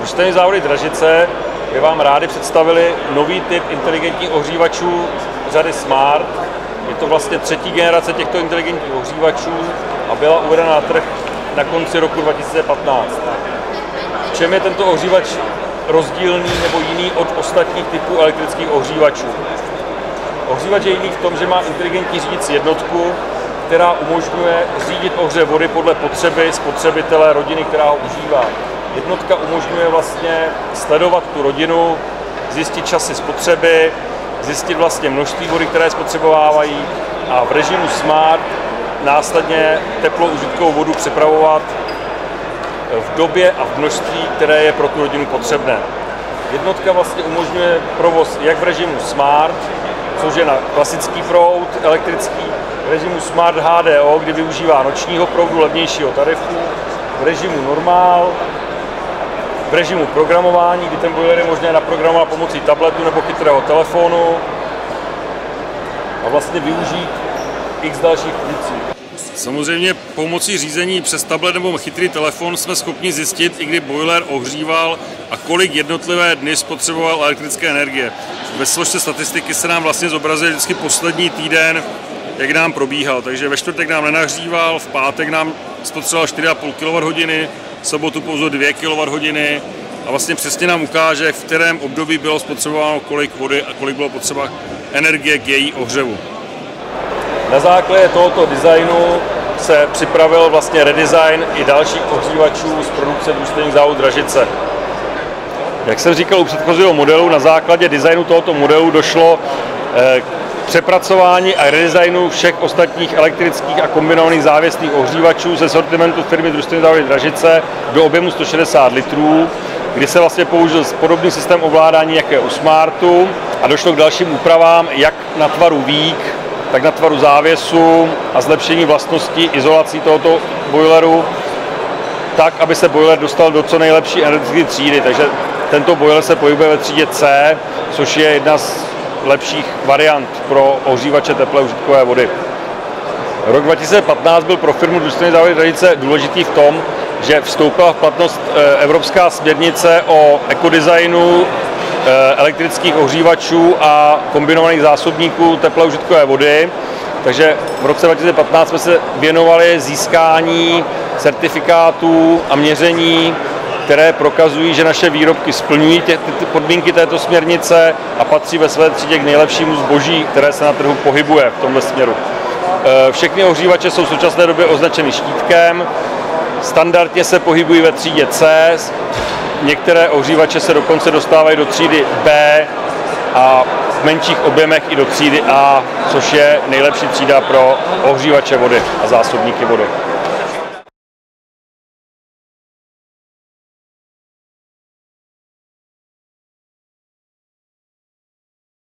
Družstevní závody Dražice by vám rádi představili nový typ inteligentních ohřívačů řady Smart. Je to vlastně třetí generace těchto inteligentních ohřívačů a byla uvedena na trh na konci roku 2015. V čem je tento ohřívač rozdílný nebo jiný od ostatních typů elektrických ohřívačů? Ohřívač je jiný v tom, že má inteligentní řídící jednotku, která umožňuje řídit ohřev vody podle potřeby spotřebitele rodiny, která ho užívá. Jednotka umožňuje vlastně sledovat tu rodinu, zjistit časy spotřeby, zjistit vlastně množství vody, které spotřebovávají a v režimu Smart následně teplou užitkovou vodu připravovat v době a v množství, které je pro tu rodinu potřebné. Jednotka vlastně umožňuje provoz jak v režimu Smart, což je na klasický proud elektrický, v režimu Smart HDO, kdy využívá nočního proudu levnějšího tarifu, v režimu Normál, v režimu programování, kdy ten boiler je možné naprogramovat pomocí tabletu nebo chytrého telefonu a vlastně využít x dalších funkcí. Samozřejmě pomocí řízení přes tablet nebo chytrý telefon jsme schopni zjistit, i kdy boiler ohříval a kolik jednotlivé dny spotřeboval elektrické energie. Ve složce statistiky se nám vlastně zobrazuje vždycky poslední týden, jak nám probíhal. Takže ve čtvrtek nám nenahříval, v pátek nám spotřeboval 4,5 kWh, v sobotu pouze 2 kWh a vlastně přesně nám ukáže, v kterém období bylo spotřebováno kolik vody a kolik bylo potřeba energie k její ohřevu. Na základě tohoto designu se připravil vlastně redesign i dalších ohřívačů z produkce Družstevních závodů Dražice. Jak jsem říkal u předchozího modelu, na základě designu tohoto modelu došlo k přepracování a redesignu všech ostatních elektrických a kombinovaných závěsných ohřívačů ze sortimentu firmy Družstevní závody Dražice do objemu 160 litrů, kdy se vlastně použil podobný systém ovládání, jako je u Smartu, a došlo k dalším úpravám jak na tvaru vík, tak na tvaru závěsu a zlepšení vlastností izolací tohoto boileru, tak, aby se boiler dostal do co nejlepší energetické třídy. Takže tento boiler se pohybuje ve třídě C, což je jedna z lepších variant pro ohřívače teplé užitkové vody. Rok 2015 byl pro firmu Družstevní závody Dražice důležitý v tom, že vstoupila v platnost evropská směrnice o ekodesignu elektrických ohřívačů a kombinovaných zásobníků teplé užitkové vody. Takže v roce 2015 jsme se věnovali získání certifikátů a měření, které prokazují, že naše výrobky splňují podmínky této směrnice a patří ve své třídě k nejlepšímu zboží, které se na trhu pohybuje v tomto směru. Všechny ohřívače jsou v současné době označeny štítkem, standardně se pohybují ve třídě C, některé ohřívače se dokonce dostávají do třídy B a v menších objemech i do třídy A, což je nejlepší třída pro ohřívače vody a zásobníky vody.